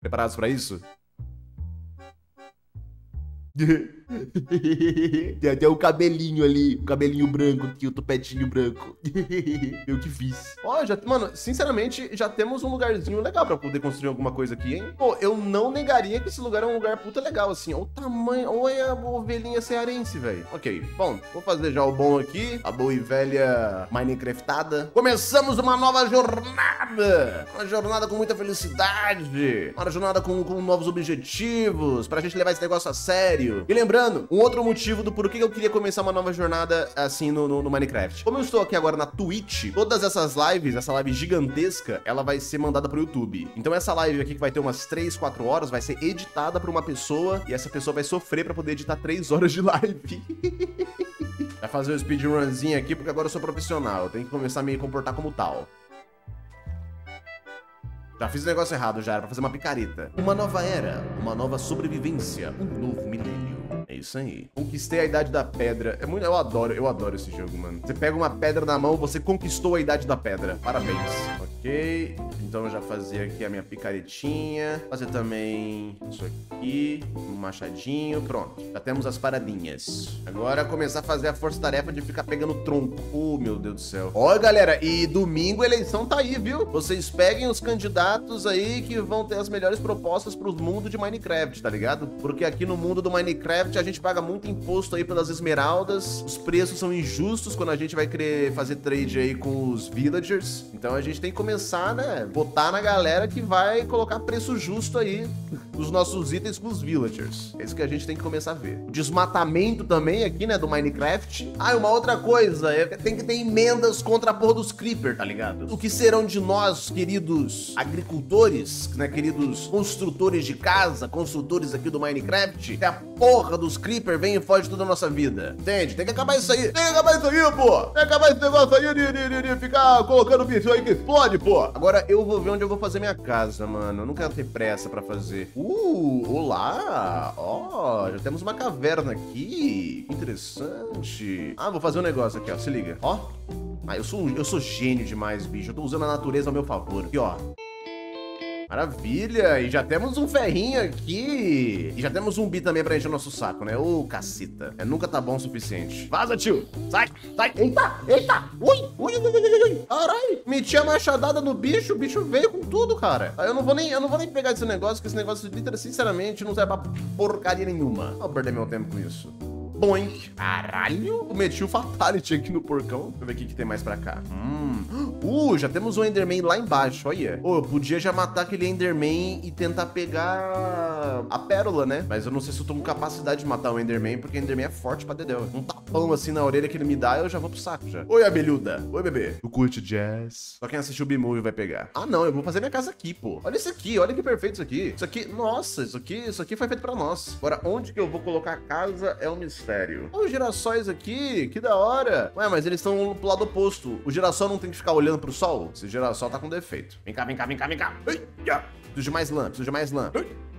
Preparados pra isso? Tem até o cabelinho ali, o cabelinho branco aqui, o topetinho branco. Eu que fiz. Ó, mano, sinceramente, já temos um lugarzinho legal pra poder construir alguma coisa aqui, hein? Pô, eu não negaria que esse lugar é um lugar puta legal, assim. Olha o tamanho, olha a ovelhinha cearense, velho. Ok, bom, vou fazer já o bom aqui, a boa e velha Minecraftada. Começamos uma nova jornada! Uma jornada com muita felicidade, uma jornada com novos objetivos, pra gente levar esse negócio a sério. E lembrando, um outro motivo do porquê eu queria começar uma nova jornada assim no Minecraft. Como eu estou aqui agora na Twitch, todas essas lives, essa live gigantesca, ela vai ser mandada pro YouTube. Então essa live aqui, que vai ter umas 3, 4 horas, vai ser editada por uma pessoa, e essa pessoa vai sofrer pra poder editar 3 horas de live. Vai fazer o speedrunzinho aqui, porque agora eu sou profissional, eu tenho que começar a me comportar como tal. Já fiz o negócio errado, já era pra fazer uma picareta. Uma nova era, uma nova sobrevivência, um novo milênio. É isso aí. Conquistei a Idade da Pedra. É muito, eu adoro esse jogo, mano. Você pega uma pedra na mão, você conquistou a Idade da Pedra. Parabéns. Ok. Então eu já fazia aqui a minha picaretinha. Fazer também isso aqui. Um machadinho. Pronto. Já temos as paradinhas. Agora começar a fazer a força-tarefa de ficar pegando tronco. Oh, meu Deus do céu. Ó, galera, e domingo a eleição tá aí, viu? Vocês peguem os candidatos aí que vão ter as melhores propostas pro mundo de Minecraft, tá ligado? Porque aqui no mundo do Minecraft a gente paga muito imposto aí pelas esmeraldas, os preços são injustos quando a gente vai querer fazer trade aí com os villagers, então a gente tem que começar, né, botar na galera que vai colocar preço justo aí dos nossos itens com os villagers. É isso que a gente tem que começar a ver. O desmatamento também aqui, né, do Minecraft. Ah, e uma outra coisa, tem que ter emendas contra a porra dos creeper, tá ligado? O que serão de nós, queridos agricultores, né, queridos construtores de casa, construtores aqui do Minecraft, que a porra dos creeper vem e foge toda a nossa vida. Entende? Tem que acabar isso aí. Tem que acabar isso aí, pô. Tem que acabar esse negócio aí de ficar colocando bicho aí que explode, pô. Agora eu vou ver onde eu vou fazer minha casa, mano. Eu não quero ter pressa pra fazer. Olá. Ó, já temos uma caverna aqui. Interessante. Ah, vou fazer um negócio aqui, ó. Se liga. Ó. Ah, eu sou gênio demais, bicho. Eu tô usando a natureza ao meu favor. Aqui, ó. Maravilha, e já temos um ferrinho aqui. E já temos zumbi também pra encher o nosso saco, né? Ô, caceta. Nunca tá bom o suficiente. Vaza, tio. Sai, sai. Eita, eita. Ui. Caralho. Meti a machadada no bicho, o bicho veio com tudo, cara. Eu não vou nem pegar esse negócio, que esse negócio, sinceramente, não serve pra porcaria nenhuma. Não vou perder meu tempo com isso. Boink. Caralho. Eu meti o Fatality aqui no porcão. Deixa eu ver o que tem mais pra cá. Já temos um Enderman lá embaixo, olha. Eu podia já matar aquele Enderman e tentar pegar a pérola, né? Mas eu não sei se eu tô com capacidade de matar o Enderman, porque o Enderman é forte pra dedéu. Um tapão assim na orelha que ele me dá, eu já vou pro saco já. Oi, abelhuda. Oi, bebê. Tu curte jazz? Só quem assistiu o B-Movie vai pegar. Ah, não, eu vou fazer minha casa aqui, pô. Olha isso aqui, olha que perfeito isso aqui. Isso aqui, nossa, isso aqui foi feito pra nós. Agora, onde que eu vou colocar a casa é um mistério. Olha os girassóis aqui, que da hora. Ué, mas eles estão pro lado oposto. O girassol não tem que ficar olhando pro sol? Esse girassol tá com defeito. Vem cá. Preciso de mais lã.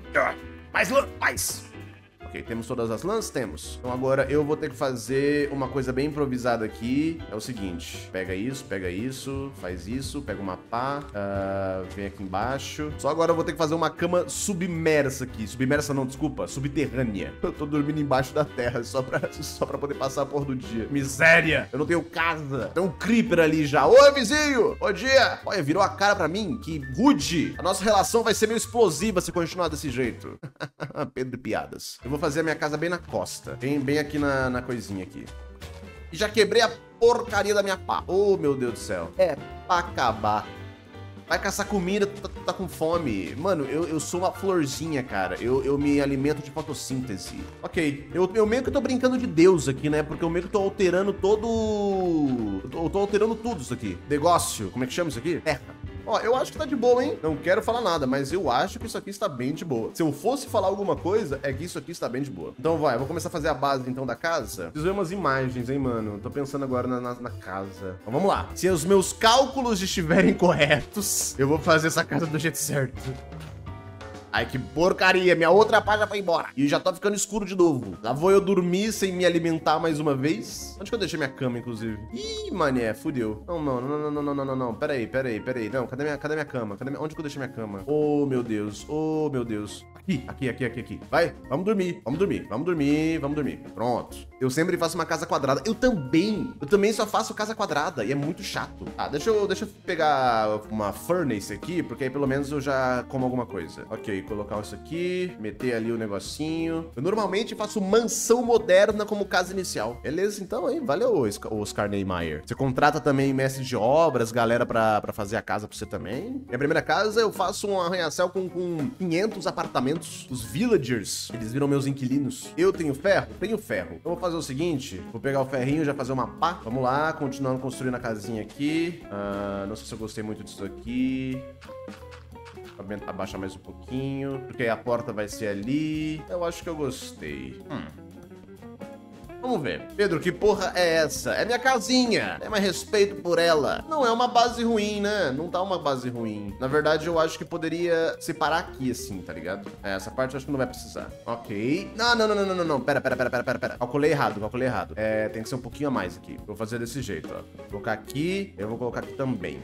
Mais lã, mais. Ok, temos todas as lãs? Temos. Então agora eu vou ter que fazer uma coisa bem improvisada aqui. É o seguinte, pega isso, faz isso, pega uma pá, vem aqui embaixo. Só agora eu vou ter que fazer uma cama submersa aqui. Submersa não, desculpa, subterrânea. Eu tô dormindo embaixo da terra só pra poder passar a porra do dia. Miséria! Eu não tenho casa. Tem um creeper ali já. Oi, vizinho! Bom dia! Olha, virou a cara pra mim. Que rude! A nossa relação vai ser meio explosiva se continuar desse jeito. Pedro Piadas. Eu vou fazer a minha casa bem na costa. Bem aqui na coisinha aqui. E já quebrei a porcaria da minha pá. Oh, meu Deus do céu. É pra acabar. Vai caçar comida, tu tá com fome. Mano, eu sou uma florzinha, cara. Eu me alimento de fotossíntese. Ok, eu meio que tô brincando de Deus aqui, né? Porque eu meio que tô alterando todo... Eu tô alterando tudo isso aqui. Negócio, como é que chama isso aqui? Terra. Ó, eu acho que tá de boa, hein? Não quero falar nada, mas eu acho que isso aqui está bem de boa. Se eu fosse falar alguma coisa, é que isso aqui está bem de boa. Então vai, eu vou começar a fazer a base, então, da casa. Preciso ver umas imagens, hein, mano? Tô pensando agora na casa. Então vamos lá. Se os meus cálculos estiverem corretos, eu vou fazer essa casa do jeito certo. Ai, que porcaria. Minha outra pá já foi embora. E já tá ficando escuro de novo. Lá vou eu dormir sem me alimentar mais uma vez. Onde que eu deixei minha cama, inclusive? Ih, mané, fudeu. Não, mano, não. Pera aí. Não, cadê minha cama? Onde que eu deixei minha cama? Oh, meu Deus. Oh, meu Deus. Aqui. Vai, vamos dormir. Pronto. Eu sempre faço uma casa quadrada. Eu também só faço casa quadrada. E é muito chato. Ah, deixa eu pegar uma furnace aqui, porque aí pelo menos eu já como alguma coisa. Ok, colocar isso aqui, meter ali o negocinho. Eu normalmente faço mansão moderna como casa inicial. Beleza, então, hein? Valeu, Oscar Niemeyer. Você contrata também mestre de obras, galera pra fazer a casa pra você também. Minha primeira casa, eu faço um arranha-céu com 500 apartamentos. Os villagers, eles viram meus inquilinos. Eu tenho ferro? Tenho ferro. Eu vou fazer o seguinte, vou pegar o ferrinho e já fazer uma pá. Vamos lá, continuando construindo a casinha aqui. Não sei se eu gostei muito disso aqui. Abaixar mais um pouquinho, porque a porta vai ser ali. Eu acho que eu gostei. Vamos ver. Pedro, que porra é essa? É minha casinha. Tem mais respeito por ela. Não é uma base ruim, né? Não tá uma base ruim. Na verdade, eu acho que poderia separar aqui, assim, tá ligado? Essa parte eu acho que não vai precisar. Ok. Não. Pera. Calculei errado. Tem que ser um pouquinho a mais aqui. Vou fazer desse jeito, ó. Vou colocar aqui. Eu vou colocar aqui também.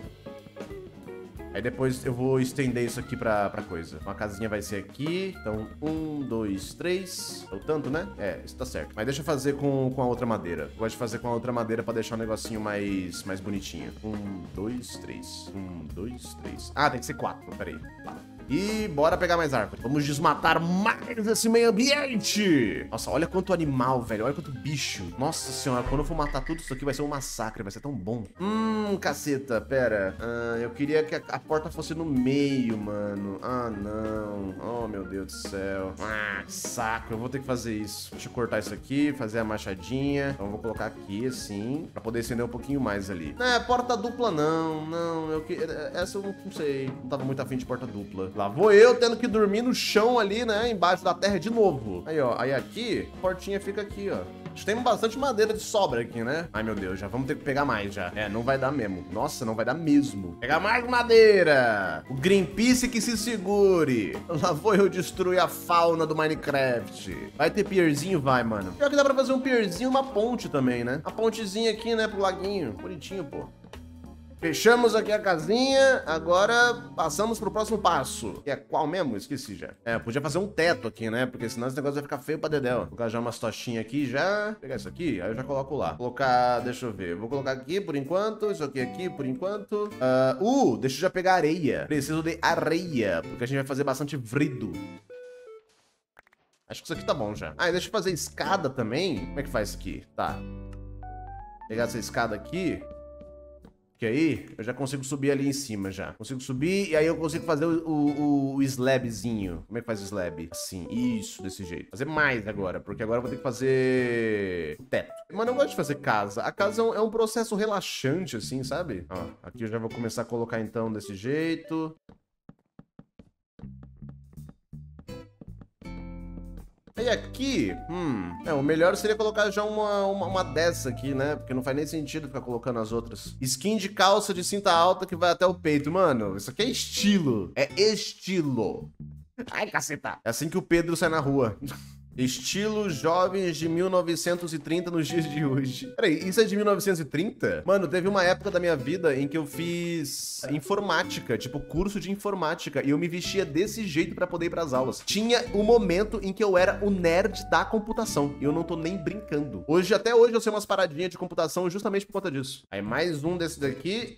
Aí depois eu vou estender isso aqui pra coisa. Uma casinha vai ser aqui. Então, 1, 2, 3. É o tanto, né? É, isso tá certo. Mas deixa eu fazer com a outra madeira. Eu gosto de fazer com a outra madeira pra deixar o negocinho mais bonitinho. 1, 2, 3. 1, 2, 3. Ah, tem que ser 4. Peraí. 4. E bora pegar mais árvore. Vamos desmatar mais esse meio ambiente. Nossa, olha quanto animal, velho. Olha quanto bicho. Nossa senhora, quando eu for matar tudo isso aqui vai ser um massacre. Vai ser tão bom. Caceta, pera. Eu queria que a porta fosse no meio, mano. Ah, não. Oh, meu Deus do céu. Saco. Eu vou ter que fazer isso. Deixa eu cortar isso aqui, fazer a machadinha. Então eu vou colocar aqui, assim, pra poder acender um pouquinho mais ali. Porta dupla não. Essa eu não sei. Não tava muito afim de porta dupla. Lá vou eu tendo que dormir no chão ali, né? Embaixo da terra de novo. Aí, ó. Aí aqui, a portinha fica aqui, ó. Tem bastante madeira de sobra aqui, né? Ai, meu Deus, já vamos ter que pegar mais já. Não vai dar mesmo. Nossa, não vai dar mesmo. Pegar mais madeira. O Greenpeace que se segure. Lá vou eu destruir a fauna do Minecraft. Vai ter pierzinho? Vai, mano. Pior que dá pra fazer um pierzinho e uma ponte também, né? Uma pontezinha aqui, né, pro laguinho. Bonitinho, pô. Fechamos aqui a casinha, agora passamos pro próximo passo. Que é qual mesmo? Esqueci já. Podia fazer um teto aqui, né? Porque senão esse negócio vai ficar feio pra dedéu. Vou colocar já umas tochinhas aqui já. Pegar isso aqui, aí eu já coloco lá. Colocar, deixa eu ver. Vou colocar aqui por enquanto, isso aqui por enquanto. Deixa eu já pegar areia. Preciso de areia, porque a gente vai fazer bastante vrido. Acho que isso aqui tá bom já. E deixa eu fazer escada também. Como é que faz isso aqui? Tá. Pegar essa escada aqui. Que aí eu já consigo subir ali em cima já. Consigo subir e aí eu consigo fazer o slabzinho. Como é que faz o slab? Assim, isso, desse jeito. Fazer mais agora, porque agora eu vou ter que fazer o teto. Mano, eu gosto de fazer casa. A casa é um processo relaxante, assim, sabe? Ó, aqui eu já vou começar a colocar então desse jeito. E aqui, o melhor seria colocar já uma dessa aqui, né? Porque não faz nem sentido ficar colocando as outras. Skin de calça de cinta alta que vai até o peito. Mano, isso aqui é estilo. É estilo. Ai, caceta. É assim que o Pedro sai na rua. Estilo jovens de 1930 nos dias de hoje. Peraí, isso é de 1930? Mano, teve uma época da minha vida em que eu fiz informática, tipo curso de informática, e eu me vestia desse jeito pra poder ir pras aulas. Tinha um momento em que eu era o nerd da computação, e eu não tô nem brincando. Até hoje eu sei umas paradinhas de computação justamente por conta disso. Aí mais um desses daqui.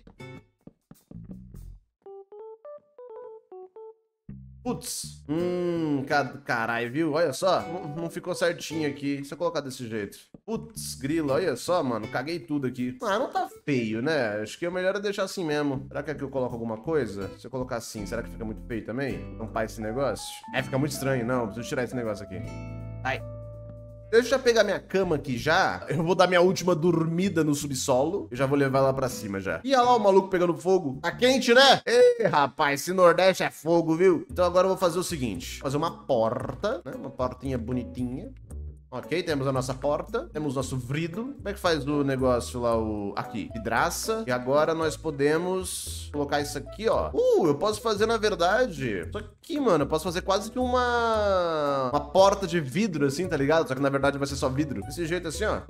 Putz, caralho, viu? Olha só, não ficou certinho aqui. Se eu colocar desse jeito. Putz, grilo, olha só, mano, caguei tudo aqui. Não tá feio, né? Acho que o melhor é deixar assim mesmo. Será que aqui eu coloco alguma coisa? Se eu colocar assim, será que fica muito feio também? Tampar esse negócio? Fica muito estranho, não. Preciso tirar esse negócio aqui. Ai. Deixa eu já pegar minha cama aqui já. Eu vou dar minha última dormida no subsolo. Eu já vou levar ela pra cima já. E olha lá o maluco pegando fogo. Tá quente, né? Ei, rapaz, esse Nordeste é fogo, viu? Então agora eu vou fazer o seguinte. Fazer uma porta, né? Uma portinha bonitinha. Ok, temos a nossa porta, temos nosso vrido. Como é que faz o negócio lá, aqui, vidraça. E agora nós podemos colocar isso aqui, ó. Eu posso fazer, na verdade, isso aqui, mano, eu posso fazer quase que uma porta de vidro, assim, tá ligado? Só que, na verdade, vai ser só vidro. Desse jeito assim, ó.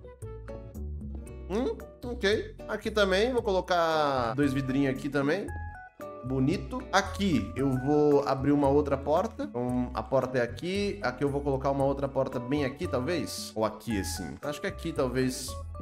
Ok. Aqui também, vou colocar 2 vidrinhos aqui também. Bonito. Aqui eu vou abrir uma outra porta. Então, a porta é aqui. Aqui eu vou colocar uma outra porta bem aqui, talvez. Ou aqui, assim. Acho que aqui, talvez.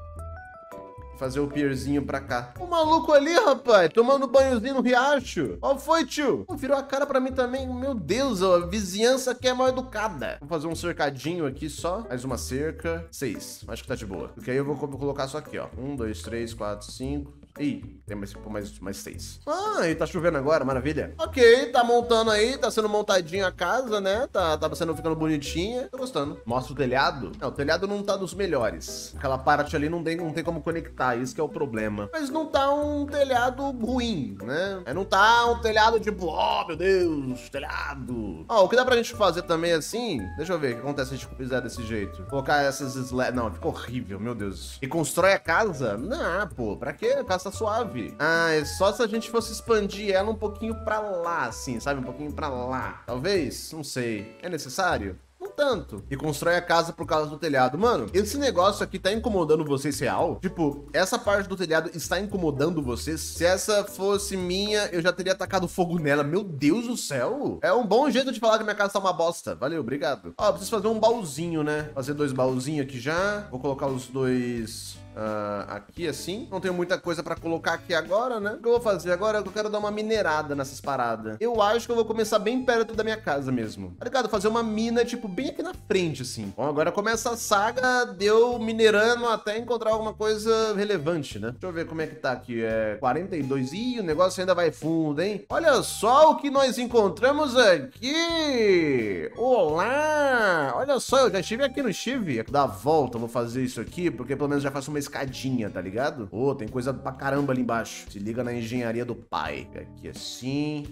Fazer o pierzinho pra cá. O maluco ali, rapaz, tomando banhozinho no riacho. Qual foi, tio? Virou a cara pra mim também. Meu Deus, a vizinhança aqui é mal educada. Vou fazer um cercadinho aqui só. Mais uma cerca. 6. Acho que tá de boa. Porque aí eu vou colocar só aqui, ó. 1, 2, 3, 4, 5... Ih, tem mais 6. E tá chovendo agora, maravilha. Ok, tá montando aí, tá sendo montadinha a casa, né? Tá ficando bonitinha. Tô gostando. Mostra o telhado. Não, o telhado não tá dos melhores. Aquela parte ali não tem como conectar, isso que é o problema. Mas não tá um telhado ruim, né? Não tá um telhado tipo, oh, meu Deus, telhado. O que dá pra gente fazer também assim, deixa eu ver o que acontece se a gente fizer desse jeito. Colocar essas slabs, não, ficou horrível, meu Deus. E constrói a casa? Não, pô, pra quê? A casa tá suave. É só se a gente fosse expandir ela um pouquinho pra lá, assim, sabe? Um pouquinho pra lá. Talvez? Não sei. É necessário? Não tanto. E constrói a casa por causa do telhado. Mano, esse negócio aqui tá incomodando vocês real? Tipo, essa parte do telhado está incomodando vocês? Se essa fosse minha, eu já teria atacado fogo nela. Meu Deus do céu. É um bom jeito de falar que minha casa tá uma bosta. Valeu, obrigado. Preciso fazer um baúzinho, né? Fazer 2 baúzinhos aqui já. Vou colocar os 2... aqui assim. Não tenho muita coisa pra colocar aqui agora, né? O que eu vou fazer agora é que eu quero dar uma minerada nessas paradas. Eu acho que eu vou começar bem perto da minha casa mesmo. Tá ligado? Fazer uma mina, tipo, bem aqui na frente, assim. Bom, agora começa a saga de eu minerando até encontrar alguma coisa relevante, né? Deixa eu ver como é que tá aqui. 42. Ih, o negócio ainda vai fundo, hein? Olha só o que nós encontramos aqui! Olá! Olha só, eu já estive aqui, não estive? Dá a volta, eu vou fazer isso aqui, porque pelo menos já faço uma escadinha, tá ligado? Tem coisa pra caramba ali embaixo. Se liga na engenharia do pai. Aqui assim,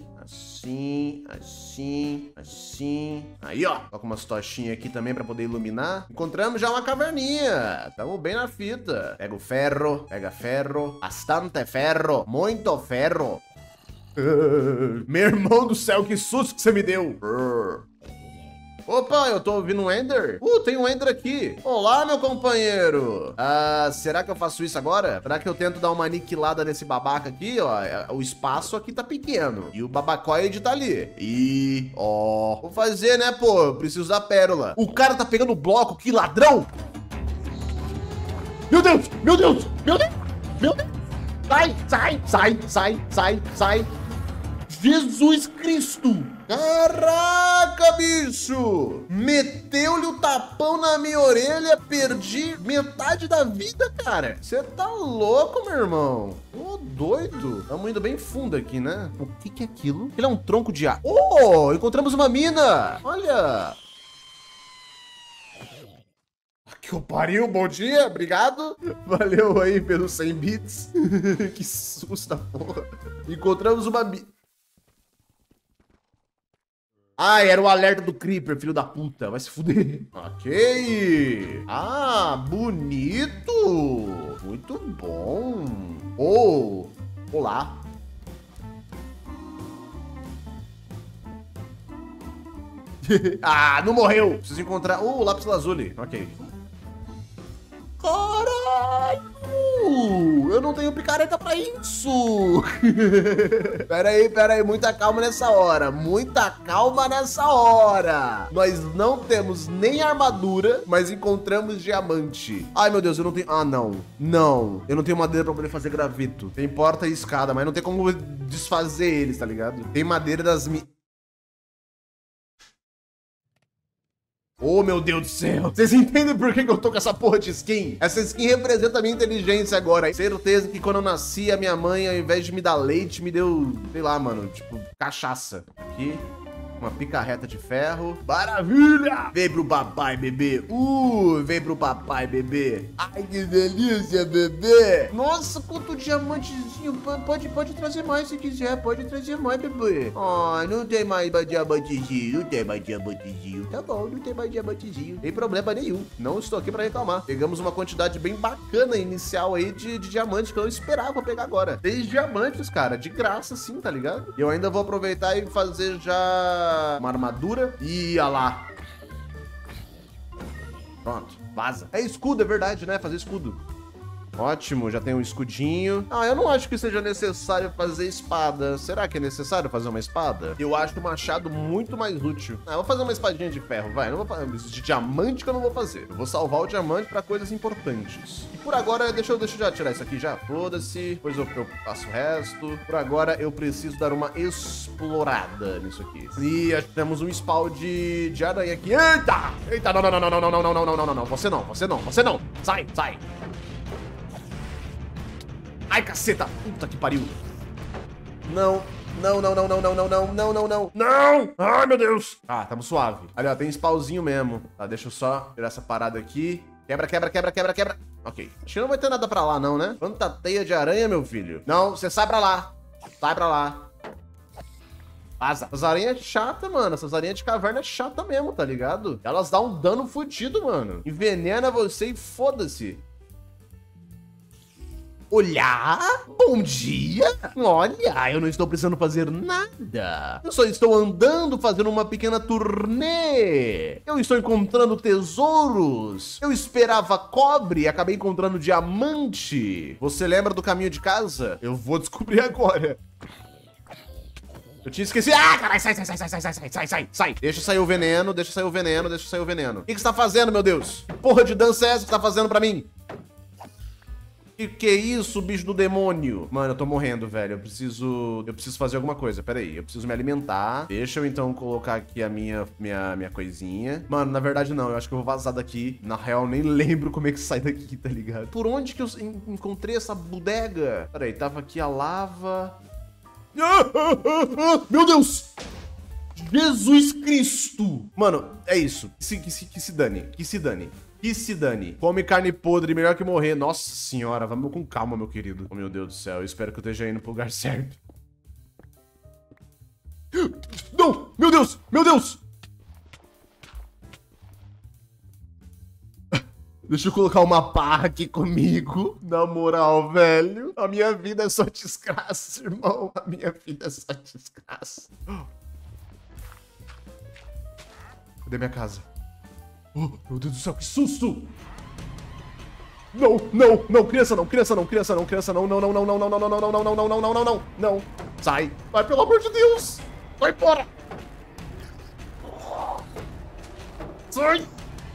assim. Aí, ó. Coloca umas tochinhas aqui também pra poder iluminar. Encontramos já uma caverninha. Tamo bem na fita. Pega o ferro, pega ferro. Bastante ferro. Muito ferro. Meu irmão do céu, que susto que você me deu. Opa, eu tô ouvindo um Ender? Tem um Ender aqui. Olá, meu companheiro. Será que eu faço isso agora? Será que eu tento dar uma aniquilada nesse babaca aqui, ó? O espaço aqui tá pequeno. E o babacoide tá ali. Vou fazer, né, pô? Eu preciso da pérola. O cara tá pegando bloco, que ladrão! Meu Deus! Meu Deus! Meu Deus! Meu Deus! Sai! Jesus Cristo! Caraca, bicho! Meteu-lhe o tapão na minha orelha, perdi metade da vida, cara. Você tá louco, meu irmão? Ô, doido. Estamos indo bem fundo aqui, né? O que é aquilo? Ele é um tronco de ar. Encontramos uma mina! Olha! Que pariu, bom dia, obrigado. Valeu aí pelos 100 bits. Que susto, porra. Encontramos uma mina. Era o alerta do Creeper, filho da puta. Vai se fuder. Ok. Bonito. Muito bom. Olá. Não morreu. Preciso encontrar... o lápis lazuli. Ok. Caralho! Eu não tenho picareta pra isso! Pera aí, muita calma nessa hora. Nós não temos nem armadura, mas encontramos diamante. Ai, meu Deus, eu não tenho... Não. Eu não tenho madeira pra poder fazer graveto. Tem porta e escada, mas não tem como desfazer eles, tá ligado? Tem madeira das... Meu Deus do céu. Vocês entendem por que eu tô com essa porra de skin? Essa skin representa a minha inteligência agora. Certeza que quando eu nasci, a minha mãe, ao invés de me dar leite, me deu, sei lá, mano, tipo, cachaça. Aqui. Uma picarreta de ferro. Maravilha! Vem pro papai, bebê. Vem pro papai, bebê. Ai, que delícia, bebê. Nossa, quanto diamantezinho. Pode trazer mais se quiser. Pode trazer mais, bebê. Ai, não tem mais diamantezinho. Não tem mais diamantezinho. Tá bom, não tem mais diamantezinho. Tem problema nenhum. Não estou aqui pra reclamar. Pegamos uma quantidade bem bacana inicial aí de diamantes que eu não esperava pegar agora. 6 diamantes, cara. De graça, sim, tá ligado? E eu ainda vou aproveitar e fazer já uma armadura. E olha lá. Pronto, vaza. É escudo, é verdade, né? Fazer escudo. Ótimo, já tem um escudinho. Ah, eu não acho que seja necessário fazer espada. Será que é necessário fazer uma espada? Eu acho o machado muito mais útil. Ah, eu vou fazer uma espadinha de ferro, vai. Não vou fazer de diamante que eu não vou fazer. Eu vou salvar o diamante pra coisas importantes. E por agora, deixa eu já tirar isso aqui já. Foda-se. Depois eu faço o resto. Por agora, eu preciso dar uma explorada nisso aqui. E temos um spawn de aranha aqui. Eita! Eita, não. Você não. Sai. Ai, caceta! Puta que pariu! Não! Ai, meu Deus! Ah, tamo suave. Ali, ó, tem spawnzinho mesmo. Tá, deixa eu só tirar essa parada aqui. Quebra. Ok. Acho que não vai ter nada pra lá, não, né? Quanta teia de aranha, meu filho. Não, você sai pra lá. Vaza. Essas aranhas é chata, mano. Essas aranhas de caverna é chata mesmo, tá ligado? Elas dão um dano fodido, mano. Envenena você e foda-se. Olá, bom dia. Olha, eu não estou precisando fazer nada. Eu só estou andando, fazendo uma pequena turnê. Eu estou encontrando tesouros. Eu esperava cobre e acabei encontrando diamante. Você lembra do caminho de casa? Eu vou descobrir agora. Eu tinha esquecido. Ah, caralho, sai. Deixa sair o veneno. O que você tá fazendo, meu Deus? Que porra de dança é essa que você tá fazendo pra mim? Que é isso, bicho do demônio? Mano, eu tô morrendo, velho. Eu preciso fazer alguma coisa. Pera aí, eu preciso me alimentar. Deixa eu, então, colocar aqui a minha coisinha. Mano, na verdade, não. Eu acho que eu vou vazar daqui. Na real, eu nem lembro como é que sai daqui, tá ligado? Por onde que eu encontrei essa bodega? Pera aí, tava aqui a lava. Meu Deus! Jesus Cristo! Mano, é isso. Que se dane. Come carne podre, melhor que morrer. Nossa senhora, vamos com calma, meu querido. Oh, meu Deus do céu, eu espero que eu esteja indo pro lugar certo. Não! Meu Deus! Deixa eu colocar uma barra aqui comigo. Na moral, velho. A minha vida é só desgraça, irmão. A minha vida é só desgraça. Cadê minha casa? Oh, meu Deus do céu, que susto! Não, criança não. Não. Sai. Vai, pelo amor de Deus. Vai embora. Sai.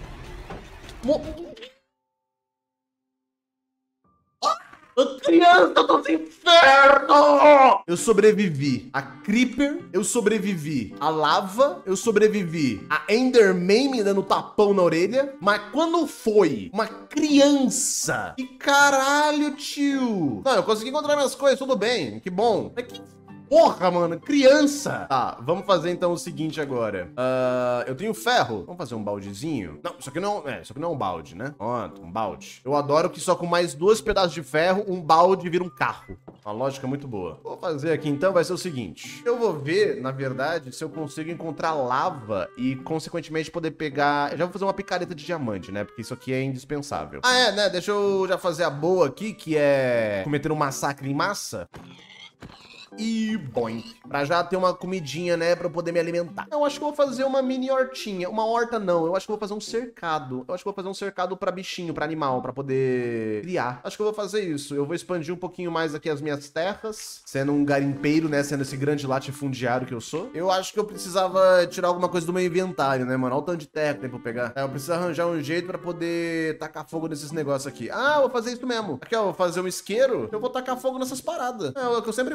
Criança dos infernos! Eu sobrevivi a Creeper, eu sobrevivi a lava, eu sobrevivi a Enderman me dando tapão na orelha, mas quando foi uma criança? Que caralho, tio! Não, eu consegui encontrar minhas coisas, tudo bem, que bom. Mas que porra, mano, criança! Tá, vamos fazer então o seguinte agora. Eu tenho ferro. Vamos fazer um baldezinho? Não, isso aqui não é um balde, né? Pronto, um balde. Eu adoro que só com mais 2 pedaços de ferro, um balde vira um carro. Uma lógica muito boa. Vou fazer aqui então, vai ser o seguinte. Eu vou ver, na verdade, se eu consigo encontrar lava e, consequentemente, poder pegar... Eu já vou fazer uma picareta de diamante, né? Porque isso aqui é indispensável. Ah, é, né? Deixa eu já fazer a boa aqui, que é cometer um massacre em massa. E boing. Pra já ter uma comidinha, né? Pra eu poder me alimentar. Eu acho que eu vou fazer uma mini hortinha. Uma horta não. Eu acho que eu vou fazer um cercado. Eu acho que eu vou fazer um cercado pra bichinho, pra animal, pra poder criar. Acho que eu vou fazer isso. Eu vou expandir um pouquinho mais aqui as minhas terras. Sendo um garimpeiro, né? Sendo esse grande latifundiário que eu sou. Eu acho que eu precisava tirar alguma coisa do meu inventário, né, mano? Olha o tanto de terra que tem pra eu pegar. Eu preciso arranjar um jeito pra poder tacar fogo nesses negócios aqui. Ah, eu vou fazer isso mesmo. Aqui, ó. Vou fazer um isqueiro. Eu vou tacar fogo nessas paradas. É o que eu sempre faço, na verdade.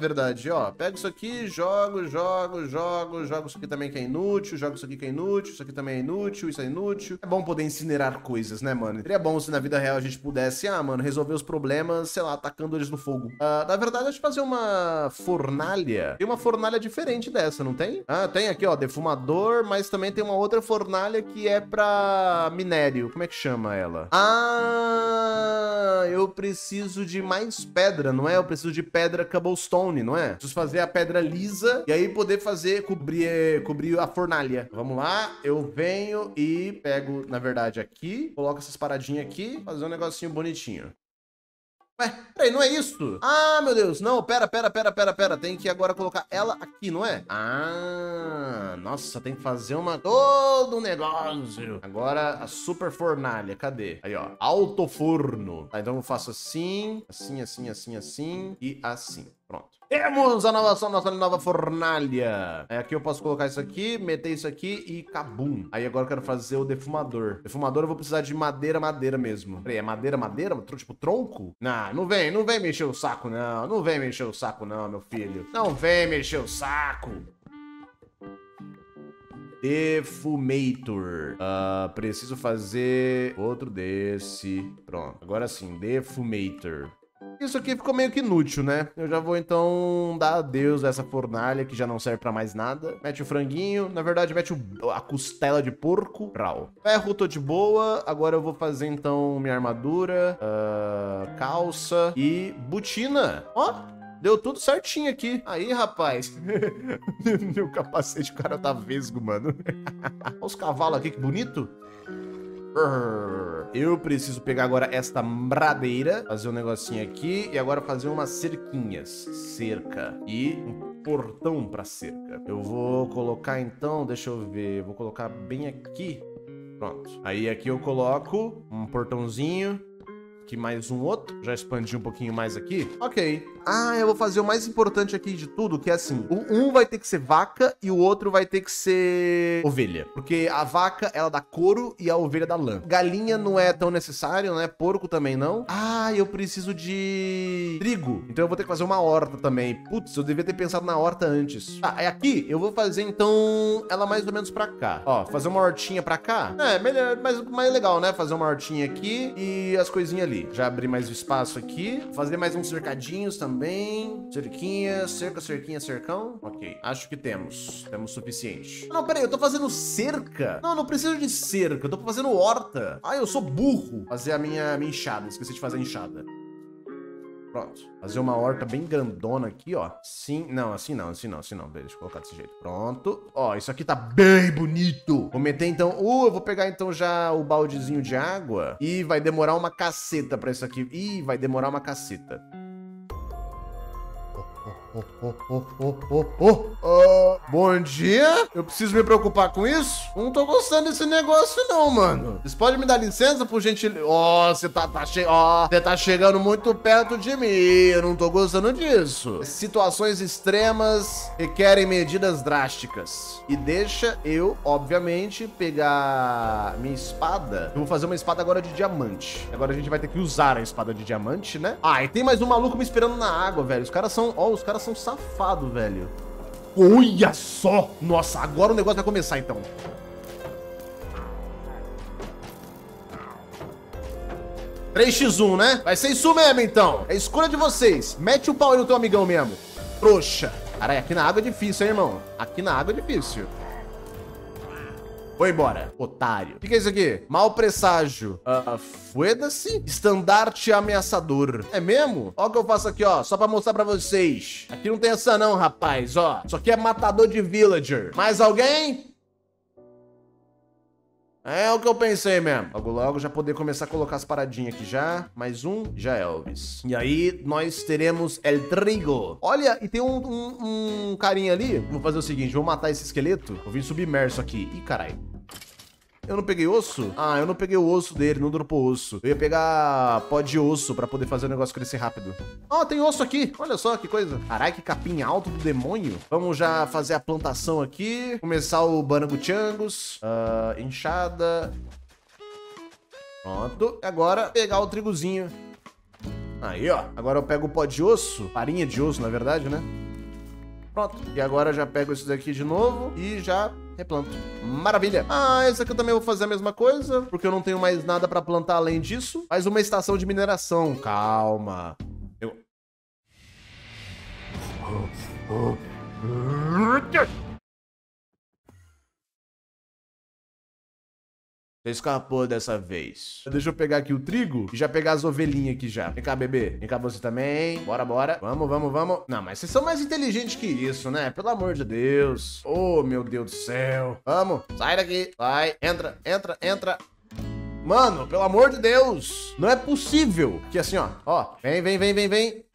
verdade. Ó, pego isso aqui, jogo isso aqui também que é inútil, jogo isso aqui que é inútil, isso aqui também é inútil, isso é inútil. É bom poder incinerar coisas, né, mano? Seria bom se na vida real a gente pudesse, mano, resolver os problemas, sei lá, atacando eles no fogo. Na verdade, acho que fazer uma fornalha. Tem uma fornalha diferente dessa, não tem? Ah, tem aqui, ó, defumador, mas também tem uma outra fornalha que é pra minério. Como é que chama ela? Ah, eu preciso de mais pedra, não é? Eu preciso de pedra cobblestone, não é? Preciso fazer a pedra lisa e aí poder fazer, cobrir a fornalha. Vamos lá, eu venho e pego, na verdade, aqui, coloco essas paradinhas aqui, fazer um negocinho bonitinho. Ué, peraí, não é isso? Ah, meu Deus, não, pera. Tem que agora colocar ela aqui, não é? Ah, nossa, tem que fazer todo um negócio. Agora, a super fornalha, cadê? Aí, ó, alto forno. Tá, então eu faço assim e assim. Pronto. Temos a nossa nova fornalha. Aí aqui eu posso colocar isso aqui, meter isso aqui e cabum. Aí agora eu quero fazer o defumador. Defumador eu vou precisar de madeira mesmo. Peraí, é madeira? Tipo tronco? Não vem me encher o saco, não. Não vem me encher o saco, não, meu filho. Não vem me encher o saco. Defumator. Preciso fazer outro desse. Pronto. Agora sim, Defumator. Isso aqui ficou meio que inútil, né? Eu já vou, então, dar adeus a essa fornalha que já não serve pra mais nada. Mete o franguinho. Na verdade, mete a costela de porco. Rau. Ferro, tô de boa. Agora eu vou fazer, então, minha armadura. Calça e botina. Ó, deu tudo certinho aqui. Aí, rapaz. Meu capacete, o cara tá vesgo, mano. Olha os cavalos aqui, que bonito. Eu preciso pegar agora esta madeira, fazer um negocinho aqui e agora fazer umas cerquinhas. Cerca. E um portão pra cerca. Eu vou colocar então, deixa eu ver, vou colocar bem aqui. Pronto. Aí aqui eu coloco um portãozinho. Aqui mais um outro. Já expandi um pouquinho mais aqui. Ok. Ah, eu vou fazer o mais importante aqui de tudo, que é assim. Um vai ter que ser vaca e o outro vai ter que ser ovelha. Porque a vaca, ela dá couro e a ovelha dá lã. Galinha não é tão necessário, né? Porco também não. Ah, eu preciso de trigo. Então eu vou ter que fazer uma horta também. Putz, eu devia ter pensado na horta antes. Ah, é aqui. Eu vou fazer, então, ela mais ou menos pra cá. Ó, fazer uma hortinha pra cá. É, melhor, mais legal, né? Fazer uma hortinha aqui e as coisinhas ali. Já abri mais espaço aqui. Fazer mais uns cercadinhos também. Cerquinha, cerquinha, cercão. Ok, acho que temos. Temos suficiente. Não, peraí, eu tô fazendo cerca. Não preciso de cerca. Eu tô fazendo horta. Ah, eu sou burro. Fazer a minha enxada. Esqueci de fazer a enxada. Pronto. Fazer uma horta bem grandona aqui, ó. Sim, não, assim não. Deixa eu colocar desse jeito. Pronto. Ó, isso aqui tá bem bonito. Vou meter, então... eu vou pegar, então, já o baldezinho de água. E vai demorar uma caceta pra isso aqui. Vai demorar uma caceta. Bom dia? Eu preciso me preocupar com isso? Não tô gostando desse negócio não, mano. Vocês podem me dar licença, por gentileza? Você tá chegando muito perto de mim. Eu não tô gostando disso. Situações extremas requerem medidas drásticas. E deixa eu, obviamente, pegar minha espada. Eu vou fazer uma espada agora de diamante. Agora a gente vai ter que usar a espada de diamante, né? E tem mais um maluco me esperando na água, velho. Os caras são safados, velho. Olha só! Nossa, agora o negócio vai começar, então. (3x1, né? Vai ser isso mesmo, então. É escolha de vocês. Mete o pau aí no teu amigão mesmo. Trouxa. Caralho, aqui na água é difícil, hein, irmão? Aqui na água é difícil. Vou embora, otário. O que é isso aqui? Mau presságio. Foda-se. Estandarte ameaçador. É mesmo? Ó o que eu faço aqui, ó. Só pra mostrar pra vocês. Aqui não tem essa não, rapaz, ó. Isso aqui é matador de villager. Mais alguém? É o que eu pensei mesmo. Logo já poder começar a colocar as paradinhas aqui já. Mais um, já Elvis. E aí nós teremos El Trigo. Olha, e tem um carinha ali. Vou fazer o seguinte, vou matar esse esqueleto. Vou vir submerso aqui. Ih, caralho. Eu não peguei osso? Eu não peguei o osso dele, não dropou osso. Eu ia pegar pó de osso pra poder fazer o negócio crescer rápido. Tem osso aqui. Olha só que coisa. Caralho, que capim alto do demônio. Vamos já fazer a plantação aqui. Começar o Baranguchangos. Enxada. Pronto. Agora pegar o trigozinho. Aí, ó. Agora eu pego o pó de osso, farinha de osso, na verdade, né? Pronto. E agora já pego isso daqui de novo e já replanto. Maravilha. Ah, esse aqui eu também vou fazer a mesma coisa, porque eu não tenho mais nada pra plantar além disso. Faz uma estação de mineração. Calma. Você escapou dessa vez. Deixa eu pegar aqui o trigo e já pegar as ovelhinhas aqui já. Vem cá, bebê. Vem cá você também. Bora, bora. Vamos, vamos, vamos. Não, mas vocês são mais inteligentes que isso, né? Pelo amor de Deus. Oh, meu Deus do céu. Vamos. Sai daqui. Vai. Entra, entra, entra. Mano, pelo amor de Deus. Não é possível. Que assim, ó. Ó. Vem, vem, vem, vem, vem.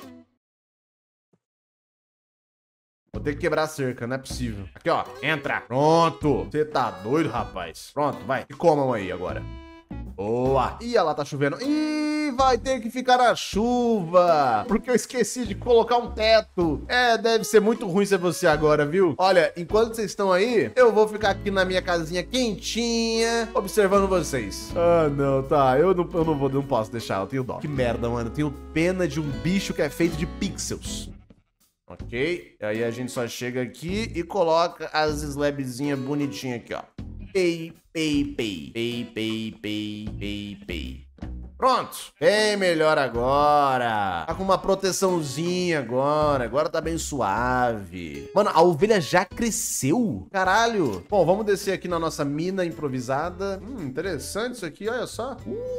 Vou ter que quebrar a cerca, não é possível. Aqui, ó. Entra. Pronto. Você tá doido, rapaz. Pronto, vai. E comam aí agora. Boa. Ih, lá tá chovendo. Ih, vai ter que ficar na chuva. Porque eu esqueci de colocar um teto. É, deve ser muito ruim ser você agora, viu? Olha, enquanto vocês estão aí, eu vou ficar aqui na minha casinha quentinha, observando vocês. Ah, não, tá. Eu não posso deixar. Eu tenho dó. Que merda, mano. Eu tenho pena de um bicho que é feito de pixels. Ok, aí a gente só chega aqui e coloca as slabzinhas bonitinhas aqui, ó. Pei, pei, pei, pei, pei, pei, pei, pei. Pronto, bem melhor agora. Tá com uma proteçãozinha agora. Agora tá bem suave. Mano, a ovelha já cresceu? Caralho. Bom, vamos descer aqui na nossa mina improvisada. Interessante isso aqui, olha só.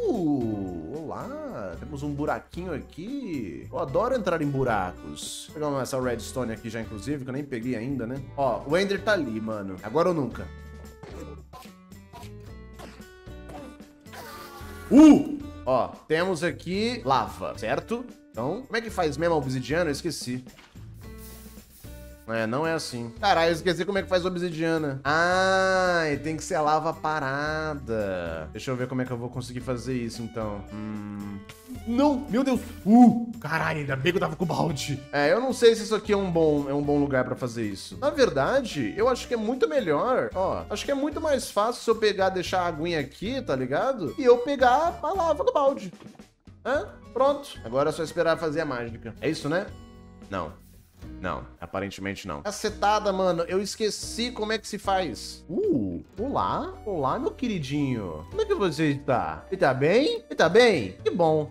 Olá. Temos um buraquinho aqui. Eu adoro entrar em buracos. Vou pegar essa redstone aqui já, inclusive, que eu nem peguei ainda, né? Ó, o Ender tá ali, mano. Agora ou nunca. Ó, temos aqui lava, certo? Então, como é que faz mesmo a obsidiana? Eu esqueci. É, não é assim. Caralho, eu esqueci como é que faz obsidiana. Ah, e tem que ser a lava parada. Deixa eu ver como é que eu vou conseguir fazer isso, então. Não, meu Deus. Caralho, ainda bem que eu tava com o balde. É, eu não sei se isso aqui é um bom lugar pra fazer isso. Na verdade, eu acho que é muito melhor. Ó, acho que é muito mais fácil se eu pegar, deixar a aguinha aqui, tá ligado? E eu pegar a lava do balde. Pronto. Agora é só esperar fazer a mágica. É isso, né? Não. Não, aparentemente não. Cacetada, mano, eu esqueci como é que se faz. Olá? Olá, meu queridinho. Como é que você está? Ele tá bem? Ele tá bem? Que bom.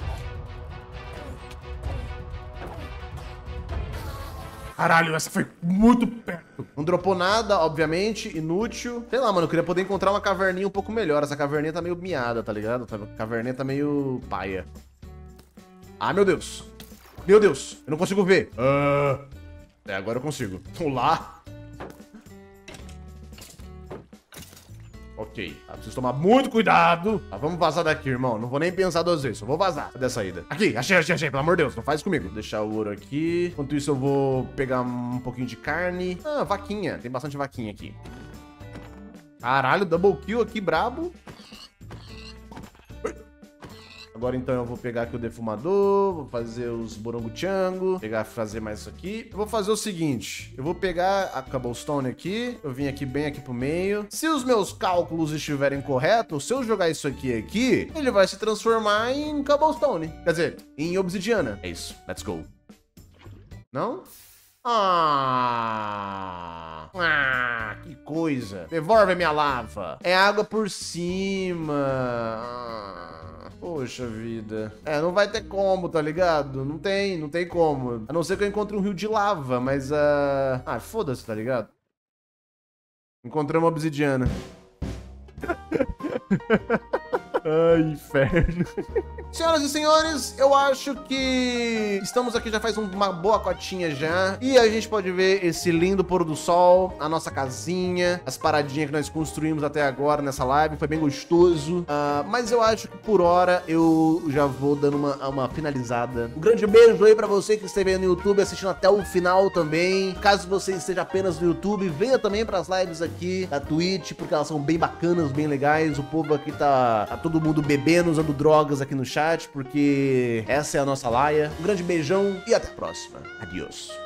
Caralho, essa foi muito perto. Não dropou nada, obviamente, inútil. Sei lá, mano, eu queria poder encontrar uma caverninha um pouco melhor. Essa caverninha tá meio miada, tá ligado? A caverninha tá meio paia. Ah, meu Deus. Meu Deus, eu não consigo ver. Agora eu consigo. Olá. Ok, preciso tomar muito cuidado. Vamos vazar daqui, irmão. Não vou nem pensar duas vezes, só vou vazar. Cadê a saída? Aqui, achei, pelo amor de Deus, não faz comigo. Vou deixar o ouro aqui. Enquanto isso, eu vou pegar um pouquinho de carne. Vaquinha, tem bastante vaquinha aqui. Caralho, double kill aqui, brabo. Agora, então, eu vou pegar aqui o defumador, vou fazer os borongo-chango, fazer mais isso aqui. Eu vou fazer o seguinte, eu vou pegar a cobblestone aqui, eu vim aqui bem aqui pro meio. Se os meus cálculos estiverem corretos, se eu jogar isso aqui, ele vai se transformar em cobblestone. Quer dizer, em obsidiana. É isso, let's go. Não? Que coisa. Devolve minha lava. É água por cima. Poxa vida. Não vai ter como, tá ligado? Não tem como. A não ser que eu encontre um rio de lava, mas foda-se, tá ligado? Encontrei uma obsidiana. Ai, inferno. Senhoras e senhores, eu acho que estamos aqui já faz uma boa cotinha já. E a gente pode ver esse lindo pôr do sol, a nossa casinha, as paradinhas que nós construímos até agora nessa live. Foi bem gostoso. Mas eu acho que por hora eu já vou dando uma finalizada. Um grande beijo aí pra você que esteve aí no YouTube assistindo até o final também. Caso você esteja apenas no YouTube, venha também pras lives aqui da Twitch, porque elas são bem bacanas, bem legais. O povo aqui tá todo mundo bebendo, usando drogas aqui no chat, porque essa é a nossa laia. Um grande beijão e até a próxima. Adiós.